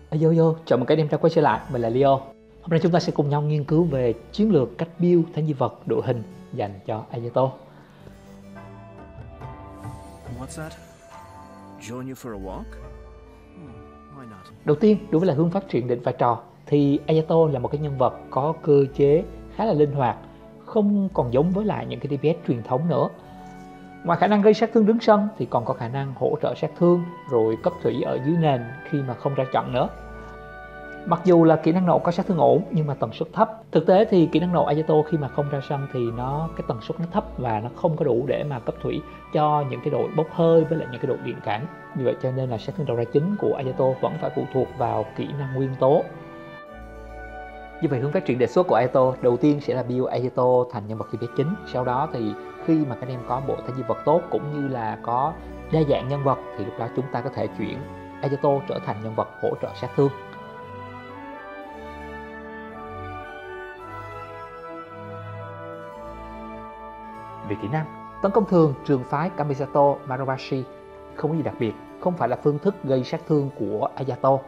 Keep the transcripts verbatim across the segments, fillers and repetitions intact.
Yo yo, chào mừng các em đã quay trở lại, mình là Leo. Hôm nay chúng ta sẽ cùng nhau nghiên cứu về chiến lược cách build thánh di vật đội hình dành cho Ayato. What's that? Join you for a walk? Hmm, why not? Đầu tiên, đối với là hướng phát triển định vai trò thì Ayato là một cái nhân vật có cơ chế khá là linh hoạt, không còn giống với lại những cái đê pê ét truyền thống nữa. Ngoài khả năng gây sát thương đứng sân thì còn có khả năng hỗ trợ sát thương rồi cấp thủy ở dưới nền khi mà không ra trận nữa. Mặc dù là kỹ năng nộ có sát thương ổn nhưng mà tần suất thấp. Thực tế thì kỹ năng nộ Ayato khi mà không ra sân thì nó cái tần suất nó thấp và nó không có đủ để mà cấp thủy cho những cái đội bốc hơi với lại những cái đội điện cản. Vì vậy cho nên là sát thương đầu ra chính của Ayato vẫn phải phụ thuộc vào kỹ năng nguyên tố. Như vậy hướng phát triển đề xuất của Ayato đầu tiên sẽ là build Ayato thành nhân vật đê pê ét chính. Sau đó thì khi mà các em có bộ thánh di vật tốt cũng như là có đa dạng nhân vật thì lúc đó chúng ta có thể chuyển Ayato trở thành nhân vật hỗ trợ sát thương. Về kỹ năng, tấn công thường trường phái Kamisato Marubashi không có gì đặc biệt, không phải là phương thức gây sát thương của Ayato.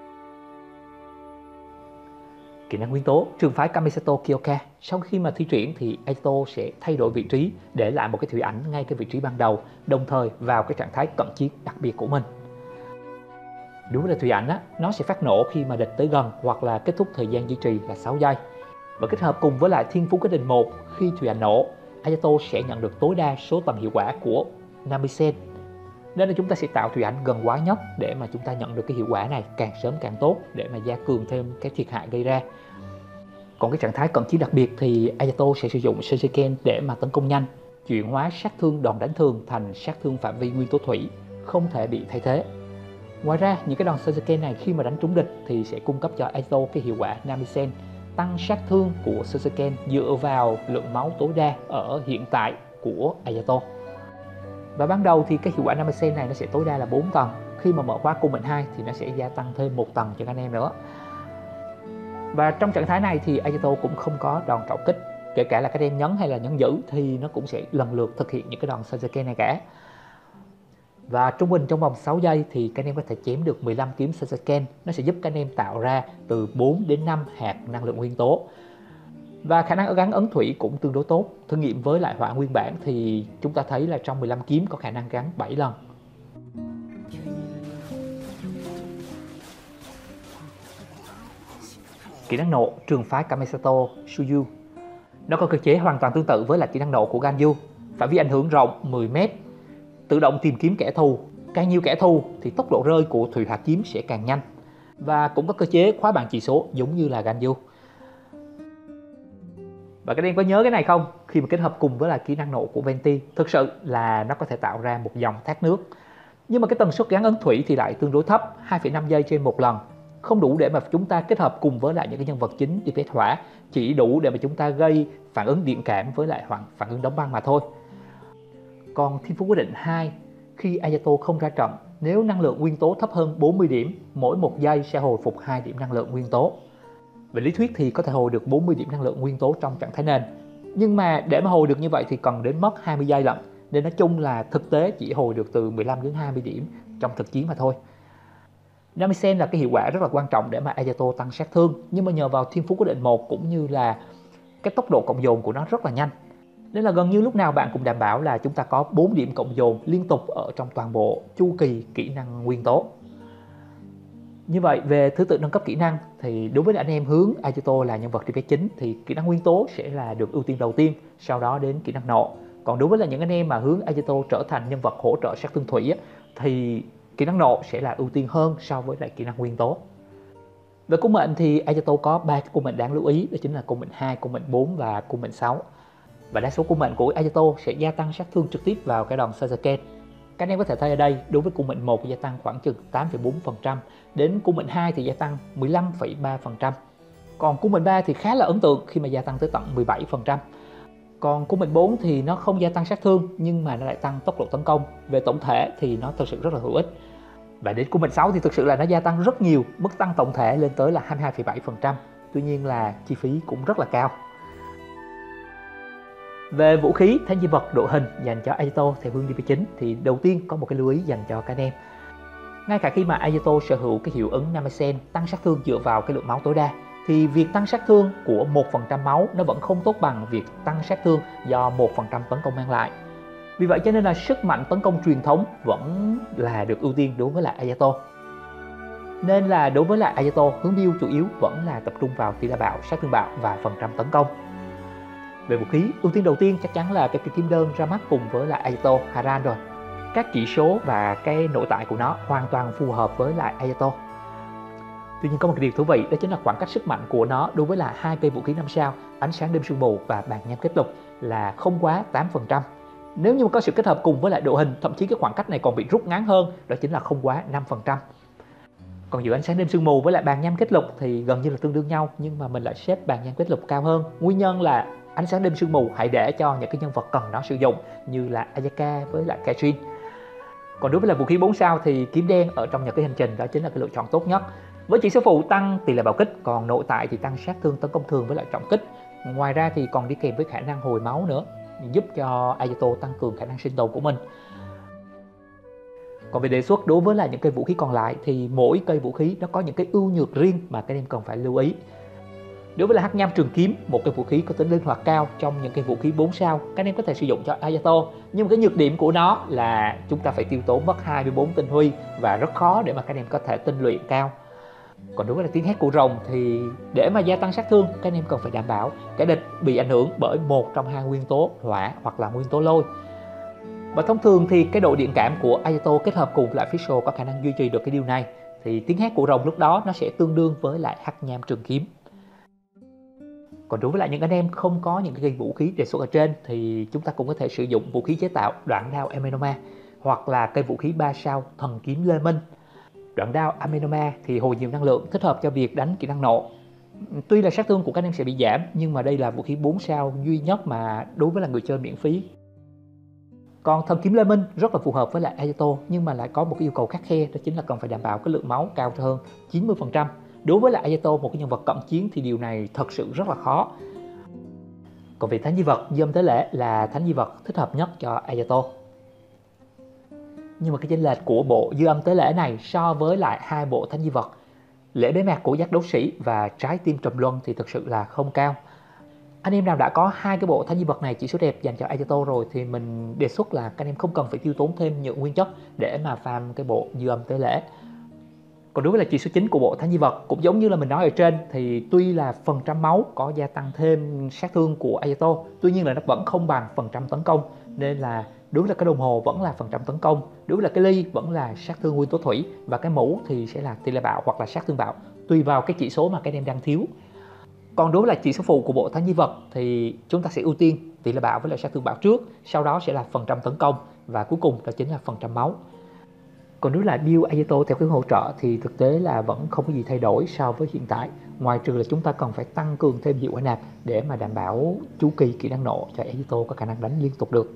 Kỹ năng nguyên tố, trường phái Kamisato Kyoka, sau khi mà thi triển thì Ayato sẽ thay đổi vị trí, để lại một cái thủy ảnh ngay cái vị trí ban đầu, đồng thời vào cái trạng thái cận chiến đặc biệt của mình. Đối với là thủy ảnh á, nó sẽ phát nổ khi mà địch tới gần hoặc là kết thúc thời gian duy trì là sáu giây. Và kết hợp cùng với lại thiên phú quyết định một, khi thủy ảnh nổ, Ayato sẽ nhận được tối đa số tầm hiệu quả của Namisen. Nên là chúng ta sẽ tạo thủy ảnh gần quá nhất để mà chúng ta nhận được cái hiệu quả này càng sớm càng tốt để mà gia cường thêm cái thiệt hại gây ra. Còn cái trạng thái cận chiến đặc biệt thì Ayato sẽ sử dụng Seiken để mà tấn công nhanh, chuyển hóa sát thương đòn đánh thường thành sát thương phạm vi nguyên tố thủy, không thể bị thay thế. Ngoài ra, những cái đòn Seiken này khi mà đánh trúng địch thì sẽ cung cấp cho Ayato cái hiệu quả Namisen, tăng sát thương của Seiken dựa vào lượng máu tối đa ở hiện tại của Ayato. Và ban đầu thì cái hiệu quả Namisen này nó sẽ tối đa là bốn tầng. Khi mà mở khóa cung mệnh hai thì nó sẽ gia tăng thêm một tầng cho các anh em nữa. Và trong trạng thái này thì Ayato cũng không có đòn trọng kích. Kể cả là các em nhấn hay là nhấn giữ thì nó cũng sẽ lần lượt thực hiện những cái đòn Seiken này cả. Và trung bình trong vòng sáu giây thì các anh em có thể chém được mười lăm kiếm Seiken. Nó sẽ giúp các anh em tạo ra từ bốn đến năm hạt năng lượng nguyên tố. Và khả năng gắn ấn thủy cũng tương đối tốt. Thử nghiệm với lại hỏa nguyên bản thì chúng ta thấy là trong mười lăm kiếm có khả năng gắn bảy lần. Kỹ năng nộ trường phái Kamisato Shuyu. Nó có cơ chế hoàn toàn tương tự với là kỹ năng nộ của Ganyu. Phạm vi ảnh hưởng rộng mười mét. Tự động tìm kiếm kẻ thù. Càng nhiều kẻ thù thì tốc độ rơi của thủy hỏa kiếm sẽ càng nhanh. Và cũng có cơ chế khóa bàn chỉ số giống như là Ganyu. Và các em có nhớ cái này không? Khi mà kết hợp cùng với là kỹ năng nộ của Venti, thực sự là nó có thể tạo ra một dòng thác nước. Nhưng mà cái tần suất gắn ấn thủy thì lại tương đối thấp, hai phẩy năm giây trên một lần. Không đủ để mà chúng ta kết hợp cùng với lại những cái nhân vật chính đê pê ét hỏa, chỉ đủ để mà chúng ta gây phản ứng điện cảm với lại phản ứng đóng băng mà thôi. Còn thiên phú quyết định hai, khi Ayato không ra trận, nếu năng lượng nguyên tố thấp hơn bốn mươi điểm, mỗi một giây sẽ hồi phục hai điểm năng lượng nguyên tố. Về lý thuyết thì có thể hồi được bốn mươi điểm năng lượng nguyên tố trong trạng thái nền. Nhưng mà để mà hồi được như vậy thì cần đến mất hai mươi giây lận. Nên nói chung là thực tế chỉ hồi được từ mười lăm đến hai mươi điểm trong thực chiến mà thôi. Namisen là cái hiệu quả rất là quan trọng để mà Ayato tăng sát thương. Nhưng mà nhờ vào thiên phú quyết định một cũng như là cái tốc độ cộng dồn của nó rất là nhanh. Nên là gần như lúc nào bạn cũng đảm bảo là chúng ta có bốn điểm cộng dồn liên tục ở trong toàn bộ chu kỳ kỹ năng nguyên tố. Như vậy về thứ tự nâng cấp kỹ năng thì đối với anh em hướng Ayato là nhân vật đê pê ét chính thì kỹ năng nguyên tố sẽ là được ưu tiên đầu tiên, sau đó đến kỹ năng nộ. Còn đối với là những anh em mà hướng Ayato trở thành nhân vật hỗ trợ sát thương thủy thì kỹ năng nộ sẽ là ưu tiên hơn so với lại kỹ năng nguyên tố. Về cung mệnh thì Ayato có ba cái cung mệnh đáng lưu ý, đó chính là cung mệnh hai, cung mệnh bốn và cung mệnh sáu. Và đa số cung mệnh của Ayato sẽ gia tăng sát thương trực tiếp vào cái đòn Seiken. Các anh em có thể thấy ở đây, đối với cung mệnh một gia tăng khoảng chừng tám phẩy bốn phần trăm, đến cung mệnh hai thì gia tăng mười lăm phẩy ba phần trăm. Còn cung mệnh ba thì khá là ấn tượng khi mà gia tăng tới tận mười bảy phần trăm. Còn cung mệnh bốn thì nó không gia tăng sát thương nhưng mà nó lại tăng tốc độ tấn công. Về tổng thể thì nó thực sự rất là hữu ích. Và đến cung mệnh sáu thì thực sự là nó gia tăng rất nhiều, mức tăng tổng thể lên tới là hai mươi hai phẩy bảy phần trăm. Tuy nhiên là chi phí cũng rất là cao. Về vũ khí, thánh di vật, đội hình dành cho Ayato theo hướng đê pê ét chính thì đầu tiên có một cái lưu ý dành cho các anh em. Ngay cả khi mà Ayato sở hữu cái hiệu ứng Namesen tăng sát thương dựa vào cái lượng máu tối đa, thì việc tăng sát thương của một phần trăm máu nó vẫn không tốt bằng việc tăng sát thương do một phần trăm tấn công mang lại. Vì vậy cho nên là sức mạnh tấn công truyền thống vẫn là được ưu tiên đối với lại Ayato. Nên là đối với lại Ayato, hướng build chủ yếu vẫn là tập trung vào tỷ lệ bạo, sát thương bạo và phần trăm tấn công. Về vũ khí, ưu tiên đầu tiên chắc chắn là cái cây kim đơn ra mắt cùng với lại Ayato Haran rồi. Các chỉ số và cái nội tại của nó hoàn toàn phù hợp với lại Ayato. Tuy nhiên có một điều thú vị, đó chính là khoảng cách sức mạnh của nó đối với lại hai cây vũ khí năm sao, ánh sáng đêm sương mù và bàn nhám kết lục là không quá tám phần trăm. Nếu như có sự kết hợp cùng với lại đội hình, thậm chí cái khoảng cách này còn bị rút ngắn hơn, đó chính là không quá năm phần trăm. Còn giữa ánh sáng đêm sương mù với lại bàn nhám kết lục thì gần như là tương đương nhau, nhưng mà mình lại xếp bàn nhám kết lục cao hơn. Nguyên nhân là ánh sáng đêm sương mù hãy để cho những cái nhân vật cần nó sử dụng như là Ayaka với lại Katrin. Còn đối với là vũ khí bốn sao thì kiếm đen ở trong những cái hành trình đó chính là cái lựa chọn tốt nhất. Với chỉ số phụ tăng tỷ lệ bạo kích, còn nội tại thì tăng sát thương, tấn công thường với lại trọng kích. Ngoài ra thì còn đi kèm với khả năng hồi máu nữa, giúp cho Ayato tăng cường khả năng sinh tồn của mình. Còn về đề xuất đối với là những cây vũ khí còn lại thì mỗi cây vũ khí nó có những cái ưu nhược riêng mà các em cần phải lưu ý. Đối với là hắc nham trường kiếm, một cây vũ khí có tính linh hoạt cao trong những cây vũ khí bốn sao, các em có thể sử dụng cho Ayato. Nhưng cái nhược điểm của nó là chúng ta phải tiêu tốn mất hai mươi bốn tinh huy và rất khó để mà các em có thể tinh luyện cao. Còn đối với là tiếng hét của rồng thì để mà gia tăng sát thương, các em cần phải đảm bảo kẻ địch bị ảnh hưởng bởi một trong hai nguyên tố hỏa hoặc là nguyên tố lôi. Và thông thường thì cái độ điện cảm của Ayato kết hợp cùng lại Fischl có khả năng duy trì được cái điều này, thì tiếng hét của rồng lúc đó nó sẽ tương đương với lại hắc nham trường kiếm. Còn đối với lại những anh em không có những cái vũ khí đề xuất ở trên thì chúng ta cũng có thể sử dụng vũ khí chế tạo đoạn đao Amenoma hoặc là cây vũ khí ba sao thần kiếm Lê Minh. Đoạn đao Amenoma thì hồi nhiều năng lượng, thích hợp cho việc đánh kỹ năng nộ. Tuy là sát thương của các anh em sẽ bị giảm, nhưng mà đây là vũ khí bốn sao duy nhất mà đối với là người chơi miễn phí. Còn thần kiếm Lê Minh rất là phù hợp với lại Ayato, nhưng mà lại có một cái yêu cầu khắt khe, đó chính là cần phải đảm bảo cái lượng máu cao hơn chín mươi phần trăm. Đối với lại Ayato, một cái nhân vật cận chiến thì điều này thật sự rất là khó. Còn về thánh di vật, dư âm tế lễ là thánh di vật thích hợp nhất cho Ayato. Nhưng mà cái chênh lệch của bộ dư âm tế lễ này so với lại hai bộ thánh di vật lễ bế mạc của giác đấu sĩ và trái tim trầm luân thì thực sự là không cao. Anh em nào đã có hai cái bộ thánh di vật này chỉ số đẹp dành cho Ayato rồi thì mình đề xuất là các anh em không cần phải tiêu tốn thêm những nguyên chất để mà farm cái bộ dư âm tế lễ. Còn đối với là chỉ số chính của bộ thánh di vật cũng giống như là mình nói ở trên, thì tuy là phần trăm máu có gia tăng thêm sát thương của Ayato, tuy nhiên là nó vẫn không bằng phần trăm tấn công, nên là đối với là cái đồng hồ vẫn là phần trăm tấn công, đối với là cái ly vẫn là sát thương nguyên tố thủy, và cái mũ thì sẽ là tỷ lệ bạo hoặc là sát thương bạo, tùy vào cái chỉ số mà các em đang thiếu. Còn đối với là chỉ số phụ của bộ thánh di vật thì chúng ta sẽ ưu tiên tỷ lệ bạo với lại sát thương bạo trước, sau đó sẽ là phần trăm tấn công và cuối cùng đó chính là phần trăm máu. Còn nếu là build Ayato theo cái hỗ trợ thì thực tế là vẫn không có gì thay đổi so với hiện tại, ngoài trừ là chúng ta cần phải tăng cường thêm hiệu quả nạp để mà đảm bảo chu kỳ kỹ năng nộ cho Ayato có khả năng đánh liên tục được.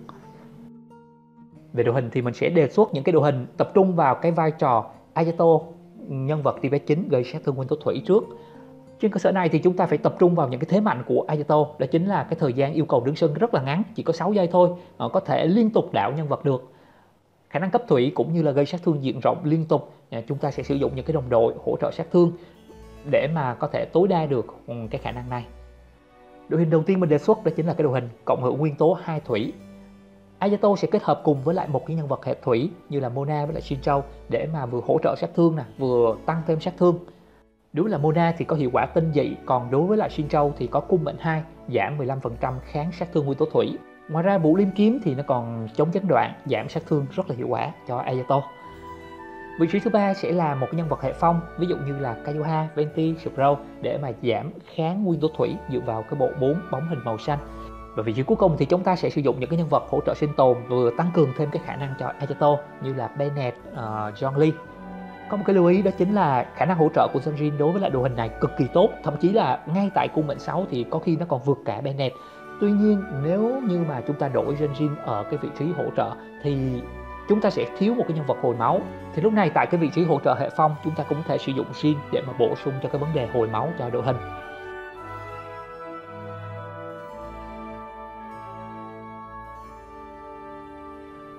Về đội hình thì mình sẽ đề xuất những cái đội hình tập trung vào cái vai trò Ayato, nhân vật tê pê chín gây sát thương nguyên tố thủy trước. Trên cơ sở này thì chúng ta phải tập trung vào những cái thế mạnh của Ayato, đó chính là cái thời gian yêu cầu đứng sân rất là ngắn, chỉ có sáu giây thôi, có thể liên tục đảo nhân vật được. Khả năng cấp thủy cũng như là gây sát thương diện rộng liên tục, chúng ta sẽ sử dụng những cái đồng đội hỗ trợ sát thương để mà có thể tối đa được cái khả năng này. Đội hình đầu tiên mình đề xuất đó chính là cái đội hình cộng hữu nguyên tố hai thủy. Ayato sẽ kết hợp cùng với lại một cái nhân vật hệ thủy như là Mona với lại Shinjo để mà vừa hỗ trợ sát thương nè, vừa tăng thêm sát thương. Đối với là Mona thì có hiệu quả tinh dị, còn đối với lại Shinjo thì có cung mệnh hai, giảm mười lăm phần trăm kháng sát thương nguyên tố thủy. Ngoài ra vũ liêm kiếm thì nó còn chống gián đoạn, giảm sát thương rất là hiệu quả cho Ayato. Vị trí thứ ba sẽ là một cái nhân vật hệ phong, ví dụ như là Kazuha, Venti, Sprout để mà giảm kháng nguyên tố thủy dựa vào cái bộ bốn bóng hình màu xanh. Và vị trí cuối cùng thì chúng ta sẽ sử dụng những cái nhân vật hỗ trợ sinh tồn vừa tăng cường thêm cái khả năng cho Ayato như là Bennett, uh, John Lee. Có một cái lưu ý đó chính là khả năng hỗ trợ của Sunjin đối với lại đội hình này cực kỳ tốt, thậm chí là ngay tại cung mệnh sáu thì có khi nó còn vượt cả Bennett. Tuy nhiên nếu như mà chúng ta đổi Sunjin ở cái vị trí hỗ trợ thì chúng ta sẽ thiếu một cái nhân vật hồi máu. Thì lúc này tại cái vị trí hỗ trợ hệ phong chúng ta cũng có thể sử dụng Jin để mà bổ sung cho cái vấn đề hồi máu cho đội hình.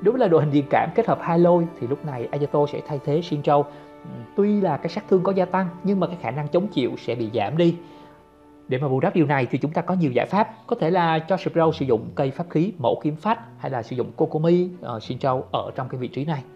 Đối với là đội hình điền cảm kết hợp hai lôi thì lúc này Ayato sẽ thay thế Shinjo. Tuy là cái sát thương có gia tăng nhưng mà cái khả năng chống chịu sẽ bị giảm đi. Để mà bù đắp điều này thì chúng ta có nhiều giải pháp. Có thể là cho Sprout sử dụng cây pháp khí mẫu kiếm phách, hay là sử dụng Kokomi, uh, Shinjo ở trong cái vị trí này.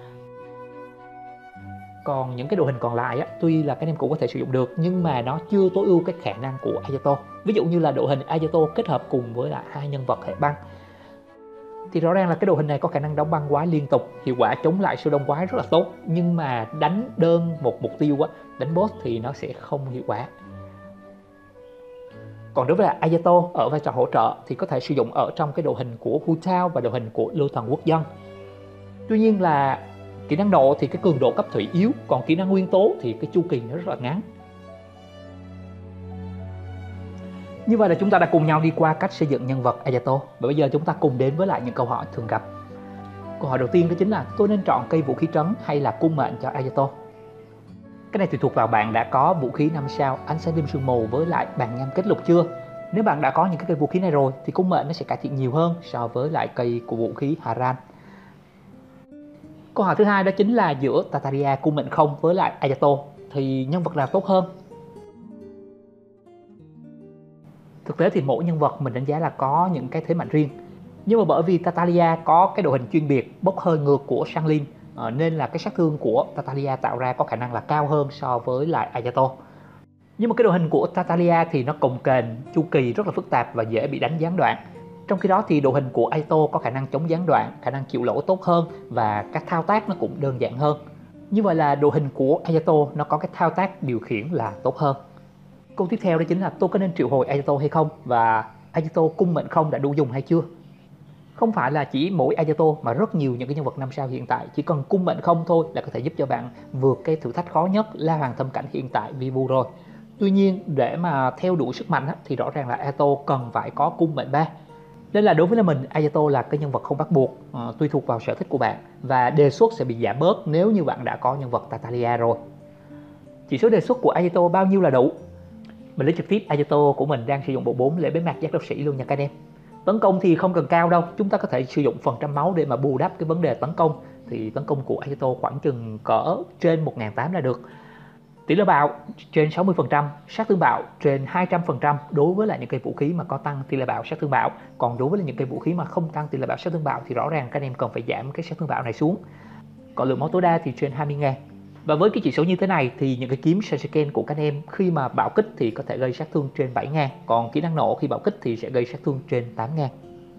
Còn những cái đội hình còn lại á, tuy là các em cũng có thể sử dụng được nhưng mà nó chưa tối ưu cái khả năng của Ayato. Ví dụ như là đội hình Ayato kết hợp cùng với lại hai nhân vật hệ băng, thì rõ ràng là cái đội hình này có khả năng đóng băng quái liên tục, hiệu quả chống lại siêu đông quái rất là tốt, nhưng mà đánh đơn một mục tiêu á, đánh boss thì nó sẽ không hiệu quả. Còn đối với là Ayato ở vai trò hỗ trợ thì có thể sử dụng ở trong cái đội hình của Hu Tao và đội hình của Lưu Thần Quốc Dân. Tuy nhiên là kỹ năng nộ thì cái cường độ cấp thủy yếu, còn kỹ năng nguyên tố thì cái chu kỳ nó rất là ngắn. Như vậy là chúng ta đã cùng nhau đi qua cách xây dựng nhân vật Ayato. Và bây giờ chúng ta cùng đến với lại những câu hỏi thường gặp. Câu hỏi đầu tiên đó chính là tôi nên chọn cây vũ khí trấn hay là cung mệnh cho Ayato? Cái này tùy thuộc vào bạn đã có vũ khí năm sao ánh sáng đêm sương mù với lại bàn nham kết lục chưa. Nếu bạn đã có những cái cây vũ khí này rồi thì cung mệnh nó sẽ cải thiện nhiều hơn so với lại cây của vũ khí Haran. Câu hỏi thứ hai đó chính là giữa Tartaria cung mệnh không với lại Ayato thì nhân vật nào tốt hơn? Thực tế thì mỗi nhân vật mình đánh giá là có những cái thế mạnh riêng. Nhưng mà bởi vì Tartaria có cái đội hình chuyên biệt bốc hơi ngược của Shanlin, nên là cái sát thương của Tartaria tạo ra có khả năng là cao hơn so với lại Ayato. Nhưng mà cái đội hình của Tartaria thì nó cồng kềnh, chu kỳ rất là phức tạp và dễ bị đánh gián đoạn. Trong khi đó thì đội hình của Ayato có khả năng chống gián đoạn, khả năng chịu lỗ tốt hơn và các thao tác nó cũng đơn giản hơn. Như vậy là đội hình của Ayato nó có cái thao tác điều khiển là tốt hơn. Câu tiếp theo đó chính là tôi có nên triệu hồi Ayato hay không, và Ayato cung mệnh không đã đủ dùng hay chưa? Không phải là chỉ mỗi Ayato mà rất nhiều những cái nhân vật năm sao hiện tại chỉ cần cung mệnh không thôi là có thể giúp cho bạn vượt cái thử thách khó nhất La Hoàng Thâm Cảnh hiện tại Vivu rồi. Tuy nhiên để mà theo đuổi sức mạnh á, thì rõ ràng là Ayato cần phải có cung mệnh ba. Nên là đối với là mình, Ayato là cái nhân vật không bắt buộc, uh, tùy thuộc vào sở thích của bạn và đề xuất sẽ bị giảm bớt nếu như bạn đã có nhân vật Tartaria rồi. Chỉ số đề xuất của Ayato bao nhiêu là đủ? Mình lấy trực tiếp Ayato của mình đang sử dụng bộ bốn lễ bế mạc giác đấu sĩ luôn nha các anh em. Tấn công thì không cần cao đâu, chúng ta có thể sử dụng phần trăm máu để mà bù đắp cái vấn đề tấn công. Thì tấn công của Ayato khoảng chừng cỡ trên một nghìn tám trăm là được. Tỷ lệ bạo trên sáu mươi phần trăm, sát thương bạo trên hai trăm phần trăm đối với lại những cây vũ khí mà có tăng tỷ lệ bạo sát thương bạo. Còn đối với những cây vũ khí mà không tăng tỷ lệ bạo sát thương bạo thì rõ ràng các anh em cần phải giảm cái sát thương bạo này xuống. Còn lượng máu tối đa thì trên hai mươi nghìn. Và với cái chỉ số như thế này thì những cái kiếm Senseiken của các anh em khi mà bạo kích thì có thể gây sát thương trên bảy nghìn. Còn kỹ năng nổ khi bạo kích thì sẽ gây sát thương trên tám nghìn.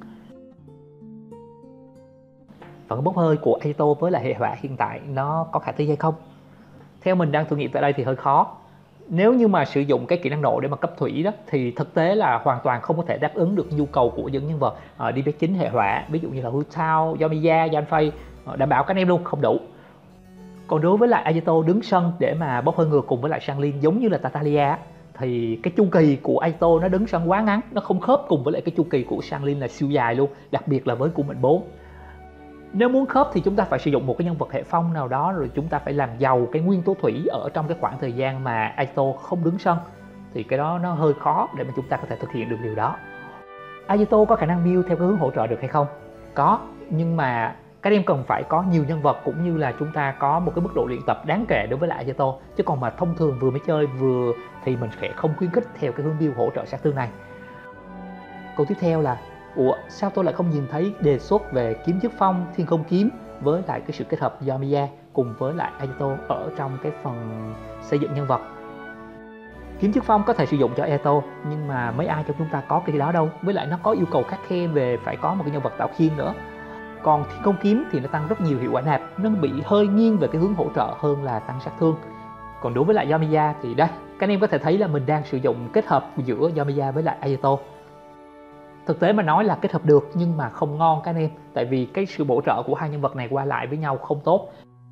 Phần bốc hơi của Ayato với lại hệ hỏa hiện tại nó có khả thi hay không? Theo mình đang thử nghiệm tại đây thì hơi khó. Nếu như mà sử dụng cái kỹ năng nổ để mà cấp thủy đó thì thực tế là hoàn toàn không có thể đáp ứng được nhu cầu của những nhân vật uh, đê pê chín hệ hỏa, ví dụ như là Hu Tao, Yoimiya, Yanfei, uh, đảm bảo các anh em luôn không đủ. Còn đối với lại Ayato đứng sân để mà bốc hơi ngược cùng với lại Shanlin giống như là Tartaria thì cái chu kỳ của Ayato nó đứng sân quá ngắn, nó không khớp cùng với lại cái chu kỳ của Shanlin là siêu dài luôn, đặc biệt là với cung mệnh bốn. Nếu muốn khớp thì chúng ta phải sử dụng một cái nhân vật hệ phong nào đó, rồi chúng ta phải làm giàu cái nguyên tố thủy ở trong cái khoảng thời gian mà Ayato không đứng sân. Thì cái đó nó hơi khó để mà chúng ta có thể thực hiện được điều đó. Ayato có khả năng build theo cái hướng hỗ trợ được hay không? Có, nhưng mà các em cần phải có nhiều nhân vật cũng như là chúng ta có một cái mức độ luyện tập đáng kể đối với lại Ayato. Chứ còn mà thông thường vừa mới chơi vừa thì mình sẽ không khuyến khích theo cái hướng build hỗ trợ sát thương này. Câu tiếp theo là ủa sao tôi lại không nhìn thấy đề xuất về kiếm chức phong, thiên không kiếm với lại cái sự kết hợp Yoimiya cùng với lại Ayato ở trong cái phần xây dựng nhân vật. Kiếm chức phong có thể sử dụng cho Ayato nhưng mà mấy ai trong chúng ta có cái đó đâu, với lại nó có yêu cầu khắt khe về phải có một cái nhân vật tạo khiên nữa. Còn thiên không kiếm thì nó tăng rất nhiều hiệu quả nạp, nó bị hơi nghiêng về cái hướng hỗ trợ hơn là tăng sát thương. Còn đối với lại Yoimiya thì đây, các anh em có thể thấy là mình đang sử dụng kết hợp giữa Yoimiya với lại Ayato. Thực tế mà nói là kết hợp được nhưng mà không ngon các anh em, tại vì cái sự bổ trợ của hai nhân vật này qua lại với nhau không tốt.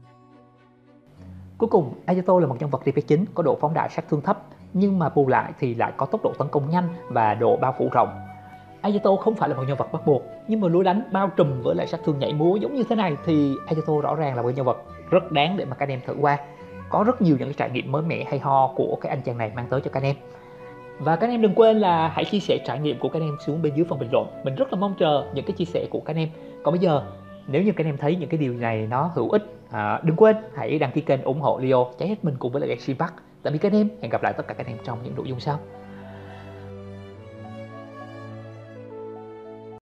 Cuối cùng, Ayato là một nhân vật đê pê chín có độ phóng đại sát thương thấp, nhưng mà bù lại thì lại có tốc độ tấn công nhanh và độ bao phủ rộng. Ayato không phải là một nhân vật bắt buộc, nhưng mà lối đánh bao trùm với lại sát thương nhảy múa giống như thế này thì Ayato rõ ràng là một nhân vật rất đáng để mà các anh em thử qua. Có rất nhiều những cái trải nghiệm mới mẻ hay ho của cái anh chàng này mang tới cho các anh em. Và các anh em đừng quên là hãy chia sẻ trải nghiệm của các anh em xuống bên dưới phần bình luận. Mình rất là mong chờ những cái chia sẻ của các anh em. Còn bây giờ, Nếu như các anh em thấy những cái điều này nó hữu ích, à, đừng quên hãy đăng ký kênh ủng hộ Leo cháy hết mình cùng với lại Galaxy Buds. Tạm biệt các anh em, hẹn gặp lại tất cả các anh em trong những nội dung sau.